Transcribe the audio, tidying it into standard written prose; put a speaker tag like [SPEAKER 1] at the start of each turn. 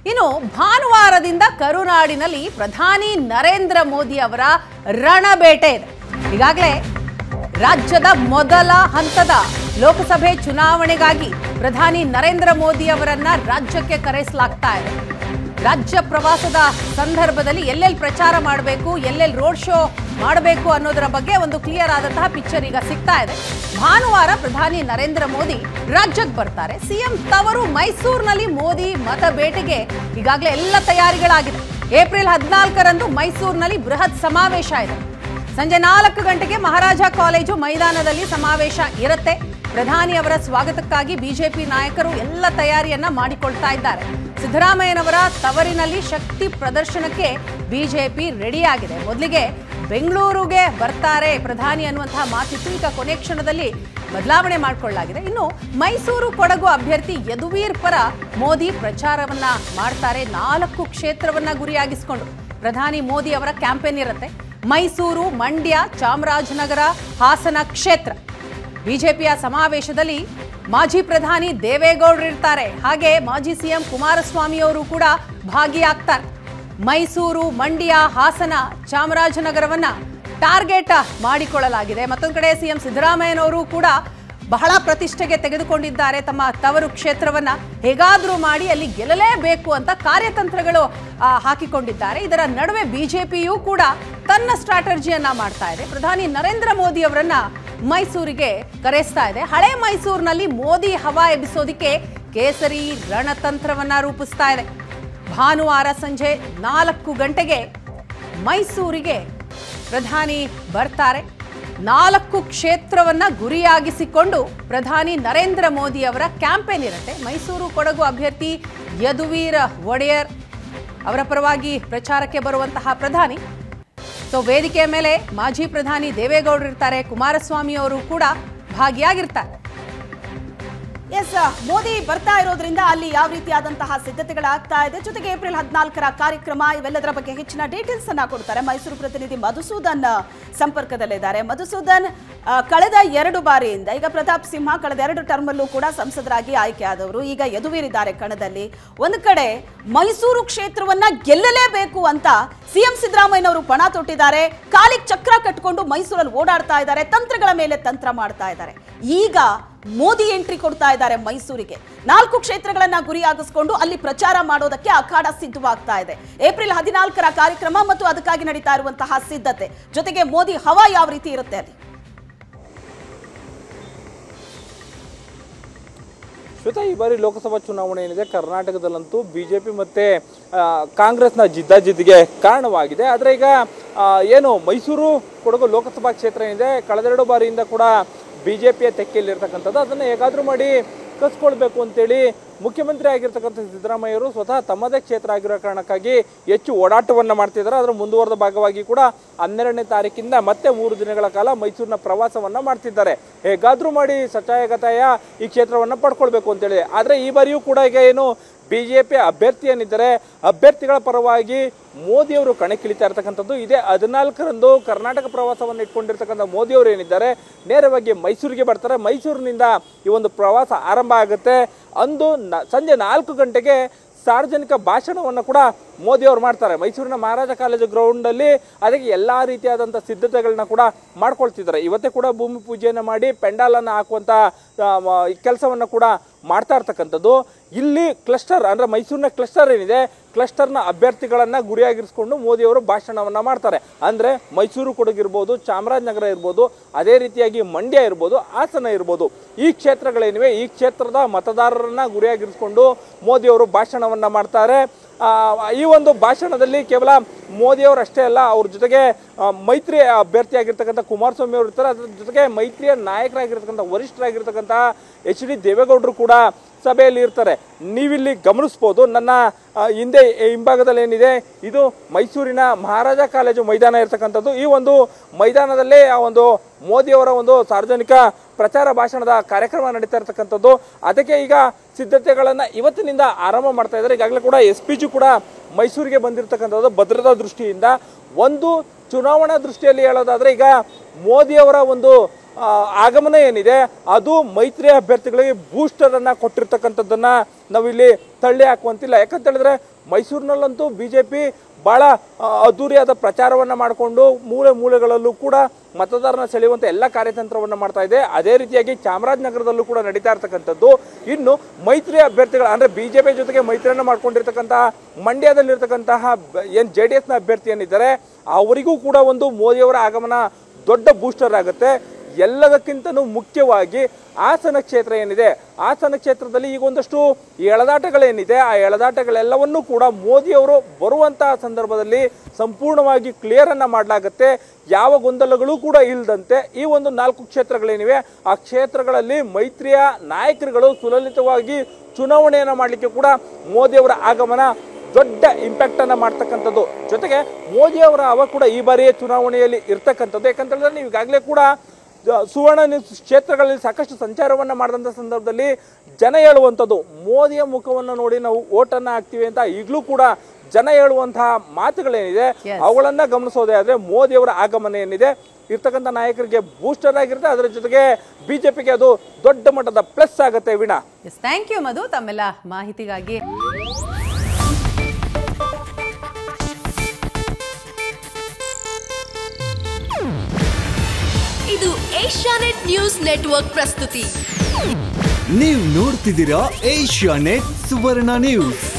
[SPEAKER 1] ಇನ್ನು ಭಾನುವಾರದಿಂದ ಕರುನಾಡಿನಲ್ಲಿ ಪ್ರಧಾನಿ ನರೇಂದ್ರ ಮೋದಿ ಅವರ ರಣಬೇಟೆ ಇದೆ. ಈಗಾಗಲೇ ರಾಜ್ಯದ ಮೊದಲ ಹಂತದ ಲೋಕಸಭೆ ಚುನಾವಣೆಗಾಗಿ ಪ್ರಧಾನಿ ನರೇಂದ್ರ ಮೋದಿ ಅವರನ್ನ ರಾಜ್ಯಕ್ಕೆ ಕರೆಸಲಾಗ್ತಾ ಇದೆ. ರಾಜ್ಯ ಪ್ರವಾಸದ ಸಂದರ್ಭದಲ್ಲಿ ಎಲ್ಲೆಲ್ಲಿ ಪ್ರಚಾರ ಮಾಡಬೇಕು, ಎಲ್ಲೆಲ್ಲಿ ರೋಡ್ ಶೋ ಮಾಡಬೇಕು ಅನ್ನೋದರ ಬಗ್ಗೆ ಒಂದು ಕ್ಲಿಯರ್ ಆದಂತಹ ಪಿಕ್ಚರ್ ಈಗ ಸಿಗ್ತಾ ಇದೆ. ಭಾನುವಾರ ಪ್ರಧಾನಿ ನರೇಂದ್ರ ಮೋದಿ ರಾಜ್ಯಕ್ಕೆ ಬರ್ತಾರೆ. ಸಿಎಂ ತವರು ಮೈಸೂರಿನಲ್ಲಿ ಮೋದಿ ಮತ ಬೇಟೆಗೆ ಈಗಾಗಲೇ ಎಲ್ಲ ತಯಾರಿಗಳಾಗಿದೆ. ಏಪ್ರಿಲ್ 14ರಂದು ಮೈಸೂರಿನಲ್ಲಿ ಬೃಹತ್ ಸಮಾವೇಶ ಇದೆ. ಸಂಜೆ 4 ಗಂಟೆಗೆ ಮಹಾರಾಜ ಕಾಲೇಜು ಮೈದಾನದಲ್ಲಿ ಸಮಾವೇಶ ಇರುತ್ತೆ. ಪ್ರಧಾನಿ ಅವರ ಸ್ವಾಗತಕ್ಕಾಗಿ ಬಿಜೆಪಿ ನಾಯಕರು ಎಲ್ಲ ತಯಾರಿಯನ್ನ ಮಾಡಿಕೊಳ್ತಾ ಇದ್ದಾರೆ. ಸಿದ್ದರಾಮಯ್ಯನವರ ತವರಿನಲ್ಲಿ ಶಕ್ತಿ ಪ್ರದರ್ಶನಕ್ಕೆ ಬಿಜೆಪಿ ರೆಡಿಯಾಗಿದೆ. ಮೊದಲಿಗೆ ಬೆಂಗಳೂರಿಗೆ ಬರ್ತಾರೆ ಪ್ರಧಾನಿ ಅನ್ನುವಂತಹ ಮಾತಿತ್ತು. ಈಗ ಕೊನೆ ಕ್ಷಣದಲ್ಲಿ ಬದಲಾವಣೆ ಮಾಡಿಕೊಳ್ಳಲಾಗಿದೆ. ಇನ್ನು ಮೈಸೂರು ಕೊಡಗು ಅಭ್ಯರ್ಥಿ ಯದುವೀರ್ ಪರ ಮೋದಿ ಪ್ರಚಾರವನ್ನ ಮಾಡ್ತಾರೆ. 4 ಕ್ಷೇತ್ರವನ್ನ ಗುರಿಯಾಗಿಸಿಕೊಂಡು ಪ್ರಧಾನಿ ಮೋದಿ ಅವರ ಕ್ಯಾಂಪೇನ್ ಇರುತ್ತೆ. ಮೈಸೂರು, ಮಂಡ್ಯ, ಚಾಮರಾಜನಗರ, ಹಾಸನ ಕ್ಷೇತ್ರ. ಬಿಜೆಪಿಯ ಸಮಾವೇಶದಲ್ಲಿ ಮಾಜಿ ಪ್ರಧಾನಿ ದೇವೇಗೌಡರು ಇರ್ತಾರೆ. ಹಾಗೆ ಮಾಜಿ ಸಿಎಂ ಕುಮಾರಸ್ವಾಮಿ ಅವರು ಕೂಡ ಭಾಗಿಯಾಗ್ತಾರೆ. ಮೈಸೂರು, ಮಂಡ್ಯ, ಹಾಸನ, ಚಾಮರಾಜನಗರವನ್ನ ಟಾರ್ಗೆಟ್ ಮಾಡಿಕೊಳ್ಳಲಾಗಿದೆ. ಮತ್ತೊಂದು ಕಡೆ ಸಿಎಂ ಸಿದ್ದರಾಮಯ್ಯನವರು ಕೂಡ ಬಹಳ ಪ್ರತಿಷ್ಠೆಗೆ ತೆಗೆದುಕೊಂಡಿದ್ದಾರೆ ತಮ್ಮ ತವರು ಕ್ಷೇತ್ರವನ್ನ. ಹೇಗಾದ್ರೂ ಮಾಡಿ ಅಲ್ಲಿ ಗೆಲ್ಲಲೇಬೇಕು ಅಂತ ಕಾರ್ಯತಂತ್ರಗಳು ಹಾಕಿಕೊಂಡಿದ್ದಾರೆ. ಇದರ ನಡುವೆ ಬಿಜೆಪಿಯೂ ಕೂಡ ತನ್ನ ಸ್ಟ್ರಾಟಜಿಯನ್ನ ಮಾಡ್ತಾ ಇದೆ. ಪ್ರಧಾನಿ ನರೇಂದ್ರ ಮೋದಿ ಅವರನ್ನ ಮೈಸೂರಿಗೆ ಕರೆಸ್ತಾ ಇದೆ. ಹಳೆ ಮೈಸೂರಿನಲ್ಲಿ ಮೋದಿ ಹವಾ ಎಬ್ಬಿಸೋದಿಕ್ಕೆ ಕೇಸರಿ ರಣತಂತ್ರವನ್ನ ರೂಪಿಸ್ತಾ ಇದೆ. ಭಾನುವಾರ ಸಂಜೆ 4 ಗಂಟೆಗೆ ಮೈಸೂರಿಗೆ ಪ್ರಧಾನಿ ಬರ್ತಾರೆ. 4 ಕ್ಷೇತ್ರವನ್ನ ಗುರಿಯಾಗಿಸಿಕೊಂಡು ಪ್ರಧಾನಿ ನರೇಂದ್ರ ಮೋದಿ ಅವರ ಕ್ಯಾಂಪೇನ್ ಇರುತ್ತೆ. ಮೈಸೂರು ಕೊಡಗು ಅಭ್ಯರ್ಥಿ ಯದುವೀರ್ ಒಡೆಯರ್ ಅವರ ಪರವಾಗಿ ಪ್ರಚಾರಕ್ಕೆ ಬರುವಂತಹ ಪ್ರಧಾನಿ. ಸೊ ವೇದಿಕೆಯ ಮೇಲೆ ಮಾಜಿ ಪ್ರಧಾನಿ ದೇವೇಗೌಡರು ಇರ್ತಾರೆ, ಕುಮಾರಸ್ವಾಮಿ ಅವರು ಕೂಡ ಭಾಗಿಯಾಗಿರ್ತಾರೆ.
[SPEAKER 2] ಎಸ್, ಮೋದಿ ಬರ್ತಾ ಇರೋದ್ರಿಂದ ಅಲ್ಲಿ ಯಾವ ರೀತಿಯಾದಂತಹ ಸಿದ್ಧತೆಗಳಾಗ್ತಾ ಇದೆ, ಜೊತೆಗೆ ಏಪ್ರಿಲ್ 14ರ ಕಾರ್ಯಕ್ರಮ, ಇವೆಲ್ಲದರ ಬಗ್ಗೆ ಹೆಚ್ಚಿನ ಡೀಟೇಲ್ಸ್ ಅನ್ನ ಕೊಡ್ತಾರೆ ಮೈಸೂರು ಪ್ರತಿನಿಧಿ ಮಧುಸೂದನ್ ಸಂಪರ್ಕದಲ್ಲಿದ್ದಾರೆ. ಮಧುಸೂದನ್, ಕಳೆದ 2 ಬಾರಿಯಿಂದ ಈಗ ಪ್ರತಾಪ್ ಸಿಂಹ ಕಳೆದ 2 ಟರ್ಮಲ್ಲೂ ಕೂಡ ಸಂಸದರಾಗಿ ಆಯ್ಕೆಯಾದವರು, ಈಗ ಯದುವೀರಿದ್ದಾರೆ ಕಣದಲ್ಲಿ. ಒಂದು ಕಡೆ ಮೈಸೂರು ಕ್ಷೇತ್ರವನ್ನ ಗೆಲ್ಲಲೇಬೇಕು ಅಂತ ಸಿಎಂ ಸಿದ್ದರಾಮಯ್ಯನವರು ಪಣ ತೊಟ್ಟಿದ್ದಾರೆ. ಕಾಲಿಗೆ ಚಕ್ರ ಕಟ್ಕೊಂಡು ಮೈಸೂರಲ್ಲಿ ಓಡಾಡ್ತಾ ಇದ್ದಾರೆ, ತಂತ್ರಗಳ ಮೇಲೆ ತಂತ್ರ ಮಾಡ್ತಾ ಇದ್ದಾರೆ. ಈಗ ಮೋದಿ ಎಂಟ್ರಿ ಕೊಡ್ತಾ ಇದ್ದಾರೆ ಮೈಸೂರಿಗೆ. 4 ಕ್ಷೇತ್ರಗಳನ್ನ ಗುರಿಯಾಗಿಸಿಕೊಂಡು ಅಲ್ಲಿ ಪ್ರಚಾರ ಮಾಡೋದಕ್ಕೆ ಅಖಾಡ ಸಿದ್ಧವಾಗ್ತಾ ಇದೆ. ಏಪ್ರಿಲ್ 14ರ ಕಾರ್ಯಕ್ರಮ ಮತ್ತು ಅದಕ್ಕಾಗಿ ನಡೀತಾ ಇರುವಂತಹ ಸಿದ್ಧತೆ, ಜೊತೆಗೆ ಮೋದಿ ಹವಾ ಯಾವ ರೀತಿ ಇರುತ್ತೆ ಅಲ್ಲಿ?
[SPEAKER 3] ಶ್ವೇತಾ, ಈ ಬಾರಿ ಲೋಕಸಭಾ ಚುನಾವಣೆ ಏನಿದೆ ಕರ್ನಾಟಕದಲ್ಲಂತೂ ಬಿಜೆಪಿ ಮತ್ತೆ ಕಾಂಗ್ರೆಸ್ನ ಜಿದ್ದಾಜಿದ್ದಿಗೆ ಕಾರಣವಾಗಿದೆ. ಆದರೆ ಈಗ ಏನು ಮೈಸೂರು ಕೊಡಗು ಲೋಕಸಭಾ ಕ್ಷೇತ್ರ ಏನಿದೆ ಕಳೆದ 2 ಬಾರಿಯಿಂದ ಕೂಡ ಬಿಜೆಪಿಯ ತೆಕ್ಕೆಯಲ್ಲಿರ್ತಕ್ಕಂಥದ್ದು, ಅದನ್ನು ಹೇಗಾದರೂ ಮಾಡಿ ಕಸ್ಕೊಳ್ಬೇಕು ಅಂತೇಳಿ ಮುಖ್ಯಮಂತ್ರಿ ಆಗಿರ್ತಕ್ಕಂಥ ಸಿದ್ದರಾಮಯ್ಯವರು ಸ್ವತಃ ತಮ್ಮದೇ ಕ್ಷೇತ್ರ ಆಗಿರೋ ಕಾರಣಕ್ಕಾಗಿ ಹೆಚ್ಚು ಓಡಾಟವನ್ನು ಮಾಡ್ತಿದ್ದಾರೆ. ಅದರ ಮುಂದುವರೆದ ಭಾಗವಾಗಿ ಕೂಡ 12ನೇ ತಾರೀಕಿಂದ ಮತ್ತೆ 3 ದಿನಗಳ ಕಾಲ ಮೈಸೂರಿನ ಪ್ರವಾಸವನ್ನು ಮಾಡ್ತಿದ್ದಾರೆ. ಹೇಗಾದರೂ ಮಾಡಿ ಸಚಾಯಗತಾಯ ಈ ಕ್ಷೇತ್ರವನ್ನು ಪಡ್ಕೊಳ್ಬೇಕು ಅಂತೇಳಿ. ಆದರೆ ಈ ಬಾರಿಯೂ ಕೂಡ ಈಗ ಏನು ಬಿಜೆಪಿ ಅಭ್ಯರ್ಥಿ ಏನಿದ್ದಾರೆ, ಅಭ್ಯರ್ಥಿಗಳ ಪರವಾಗಿ ಮೋದಿಯವರು ಕಣಕ್ಕಿಳಿತಾ ಇರ್ತಕ್ಕಂಥದ್ದು. ಇದೇ 14ರಂದು ಕರ್ನಾಟಕ ಪ್ರವಾಸವನ್ನು ಇಟ್ಕೊಂಡಿರ್ತಕ್ಕಂಥ ಮೋದಿಯವರು ಏನಿದ್ದಾರೆ ನೇರವಾಗಿ ಮೈಸೂರಿಗೆ ಬರ್ತಾರೆ. ಮೈಸೂರಿನಿಂದ ಈ ಒಂದು ಪ್ರವಾಸ ಆರಂಭ ಆಗುತ್ತೆ. ಅಂದು ಸಂಜೆ 4 ಗಂಟೆಗೆ ಸಾರ್ವಜನಿಕ ಭಾಷಣವನ್ನು ಕೂಡ ಮೋದಿಯವರು ಮಾಡ್ತಾರೆ. ಮೈಸೂರಿನ ಮಹಾರಾಜ ಕಾಲೇಜು ಗ್ರೌಂಡಲ್ಲಿ ಅದಕ್ಕೆ ಎಲ್ಲ ರೀತಿಯಾದಂಥ ಸಿದ್ಧತೆಗಳನ್ನ ಕೂಡ ಮಾಡ್ಕೊಳ್ತಿದ್ದಾರೆ. ಇವತ್ತೇ ಕೂಡ ಭೂಮಿ ಪೂಜೆಯನ್ನು ಮಾಡಿ ಪೆಂಡಾಲನ್ನು ಹಾಕುವಂಥ ಕೆಲಸವನ್ನು ಕೂಡ ಮಾಡ್ತಾ ಇರ್ತಕ್ಕಂಥದ್ದು. ಇಲ್ಲಿ ಕ್ಲಸ್ಟರ್ ಅಂದರೆ ಮೈಸೂರಿನ ಕ್ಲಸ್ಟರ್ ಏನಿದೆ, ಕ್ಲಸ್ಟರ್ನ ಅಭ್ಯರ್ಥಿಗಳನ್ನು ಗುರಿಯಾಗಿರಿಸಿಕೊಂಡು ಮೋದಿಯವರು ಭಾಷಣವನ್ನು ಮಾಡ್ತಾರೆ. ಅಂದರೆ ಮೈಸೂರು ಕೊಡಗಿರ್ಬೋದು, ಚಾಮರಾಜನಗರ ಇರ್ಬೋದು, ಅದೇ ರೀತಿಯಾಗಿ ಮಂಡ್ಯ ಇರ್ಬೋದು, ಹಾಸನ ಇರ್ಬೋದು, ಈ ಕ್ಷೇತ್ರಗಳೇನಿವೆ ಈ ಕ್ಷೇತ್ರದ ಮತದಾರರನ್ನ ಗುರಿಯಾಗಿರಿಸಿಕೊಂಡು ಮೋದಿಯವರು ಭಾಷಣವನ್ನು ಮಾಡ್ತಾರೆ. ಈ ಒಂದು ಭಾಷಣದಲ್ಲಿ ಕೇವಲ ಮೋದಿಯವರು ಅಷ್ಟೇ ಅಲ್ಲ, ಅವ್ರ ಜೊತೆಗೆ ಮೈತ್ರಿ ಅಭ್ಯರ್ಥಿಯಾಗಿರ್ತಕ್ಕಂಥ ಕುಮಾರಸ್ವಾಮಿ ಅವರು ಇರ್ತಾರೆ. ಅದ್ರ ಜೊತೆಗೆ ಮೈತ್ರಿಯ ನಾಯಕರಾಗಿರ್ತಕ್ಕಂಥ ವರಿಷ್ಠರಾಗಿರ್ತಕ್ಕಂಥ ಎಚ್ ಡಿ ದೇವೇಗೌಡರು ಕೂಡ ಸಭೆಯಲ್ಲಿ ಇರ್ತಾರೆ. ನೀವಿಲ್ಲಿ ಗಮನಿಸ್ಬೋದು, ನನ್ನ ಹಿಂದೆ ಹಿಂಭಾಗದಲ್ಲಿ ಏನಿದೆ ಇದು ಮೈಸೂರಿನ ಮಹಾರಾಜ ಕಾಲೇಜು ಮೈದಾನ ಇರ್ತಕ್ಕಂಥದ್ದು. ಈ ಒಂದು ಮೈದಾನದಲ್ಲೇ ಆ ಒಂದು ಮೋದಿಯವರ ಒಂದು ಸಾರ್ವಜನಿಕ ಪ್ರಚಾರ ಭಾಷಣದ ಕಾರ್ಯಕ್ರಮ ನಡೀತಾ ಇರ್ತಕ್ಕಂಥದ್ದು. ಅದಕ್ಕೆ ಈಗ ಸಿದ್ಧತೆಗಳನ್ನು ಇವತ್ತಿನಿಂದ ಆರಂಭ ಮಾಡ್ತಾ ಇದ್ದಾರೆ. ಈಗಾಗಲೇ ಕೂಡ SPG ಕೂಡ ಮೈಸೂರಿಗೆ ಬಂದಿರತಕ್ಕಂಥದ್ದು ಭದ್ರತಾ ದೃಷ್ಟಿಯಿಂದ. ಒಂದು ಚುನಾವಣಾ ದೃಷ್ಟಿಯಲ್ಲಿ ಹೇಳೋದಾದ್ರೆ ಈಗ ಮೋದಿಯವರ ಒಂದು ಆಗಮನ ಏನಿದೆ ಅದು ಮೈತ್ರಿ ಅಭ್ಯರ್ಥಿಗಳಿಗೆ ಬೂಸ್ಟರ್ ಅನ್ನ ಕೊಟ್ಟಿರ್ತಕ್ಕಂಥದ್ದನ್ನ ನಾವಿಲ್ಲಿ ತಳ್ಳಿ ಹಾಕುವಂತಿಲ್ಲ. ಯಾಕಂತ ಹೇಳಿದ್ರೆ ಮೈಸೂರಿನಲ್ಲಂತೂ ಬಿಜೆಪಿ ಬಹಳ ಅದ್ದೂರಿಯಾದ ಪ್ರಚಾರವನ್ನ ಮಾಡಿಕೊಂಡು ಮೂಲೆ ಮೂಲೆಗಳಲ್ಲೂ ಕೂಡ ಮತದಾರನ ಸೆಳೆಯುವಂತ ಎಲ್ಲ ಕಾರ್ಯತಂತ್ರವನ್ನ ಮಾಡ್ತಾ ಇದೆ. ಅದೇ ರೀತಿಯಾಗಿ ಚಾಮರಾಜನಗರದಲ್ಲೂ ಕೂಡ ನಡೀತಾ ಇರ್ತಕ್ಕಂಥದ್ದು. ಇನ್ನು ಮೈತ್ರಿ ಅಭ್ಯರ್ಥಿಗಳು ಅಂದ್ರೆ ಬಿಜೆಪಿ ಜೊತೆಗೆ ಮೈತ್ರಿಯನ್ನ ಮಾಡ್ಕೊಂಡಿರ್ತಕ್ಕಂತಹ ಮಂಡ್ಯದಲ್ಲಿರ್ತಕ್ಕಂತಹ ಏನ್ JDS ನ ಅಭ್ಯರ್ಥಿ ಏನಿದ್ದಾರೆ ಅವರಿಗೂ ಕೂಡ ಒಂದು ಮೋದಿಯವರ ಆಗಮನ ದೊಡ್ಡ ಬೂಸ್ಟರ್ ಆಗುತ್ತೆ. ಎಲ್ಲದಕ್ಕಿಂತನೂ ಮುಖ್ಯವಾಗಿ ಹಾಸನ ಕ್ಷೇತ್ರ ಏನಿದೆ, ಹಾಸನ ಕ್ಷೇತ್ರದಲ್ಲಿ ಈಗ ಒಂದಷ್ಟು ಎಳೆದಾಟಗಳೇನಿದೆ ಆ ಎಳೆದಾಟಗಳೆಲ್ಲವನ್ನೂ ಕೂಡ ಮೋದಿಯವರು ಬರುವಂತಹ ಸಂದರ್ಭದಲ್ಲಿ ಸಂಪೂರ್ಣವಾಗಿ ಕ್ಲಿಯರ್ ಅನ್ನ ಮಾಡಲಾಗುತ್ತೆ. ಯಾವ ಗೊಂದಲಗಳು ಕೂಡ ಇಲ್ಲದಂತೆ ಈ ಒಂದು 4 ಕ್ಷೇತ್ರಗಳೇನಿವೆ ಆ ಕ್ಷೇತ್ರಗಳಲ್ಲಿ ಮೈತ್ರಿಯ ನಾಯಕರುಗಳು ಸುಲಲಿತವಾಗಿ ಚುನಾವಣೆಯನ್ನ ಮಾಡಲಿಕ್ಕೆ ಕೂಡ ಮೋದಿಯವರ ಆಗಮನ ದೊಡ್ಡ ಇಂಪ್ಯಾಕ್ಟ್ ಅನ್ನ ಮಾಡ್ತಕ್ಕಂಥದ್ದು. ಜೊತೆಗೆ ಮೋದಿಯವರ ಹವ ಕೂಡ ಈ ಬಾರಿಯ ಚುನಾವಣೆಯಲ್ಲಿ ಇರ್ತಕ್ಕಂಥದ್ದು. ಯಾಕಂತ ಹೇಳಿದ್ರೆ ನೀವು ಈಗಾಗಲೇ ಕೂಡ ಸುವರ್ಣ ನ್ಯೂಸ್ ಕ್ಷೇತ್ರಗಳಲ್ಲಿ ಸಾಕಷ್ಟು ಸಂಚಾರವನ್ನ ಮಾಡಿದಂಥ ಸಂದರ್ಭದಲ್ಲಿ ಜನ ಹೇಳುವಂಥದ್ದು ಮೋದಿಯ ಮುಖವನ್ನು ನೋಡಿ ನಾವು ಓಟನ್ನ ಹಾಕ್ತೀವಿ ಅಂತ ಈಗಲೂ ಕೂಡ ಜನ ಹೇಳುವಂತಹ ಮಾತುಗಳೇನಿದೆ ಅವುಗಳನ್ನ ಗಮನಿಸೋದೇ ಆದ್ರೆ ಮೋದಿಯವರ ಆಗಮನ ಏನಿದೆ ಇರ್ತಕ್ಕಂಥ ನಾಯಕರಿಗೆ ಬೂಸ್ಟರ್ ಆಗಿರುತ್ತೆ. ಅದರ ಜೊತೆಗೆ ಬಿಜೆಪಿಗೆ ಅದು ದೊಡ್ಡ ಮಟ್ಟದ ಪ್ಲಸ್ ಆಗುತ್ತೆ. ವೀಣಾ,
[SPEAKER 1] ಥ್ಯಾಂಕ್ ಯು ಮಧು ತಮ್ಮೆಲ್ಲ ಮಾಹಿತಿಗಾಗಿ.
[SPEAKER 4] ಇದು ಏಷ್ಯಾನೆಟ್ ನ್ಯೂಸ್ ನೆಟ್ವರ್ಕ್ ಪ್ರಸ್ತುತಿ.
[SPEAKER 5] ನೀವು ನೋಡ್ತಿದ್ದೀರಾ ಏಷ್ಯಾನೆಟ್ ಸುವರ್ಣ ನ್ಯೂಸ್.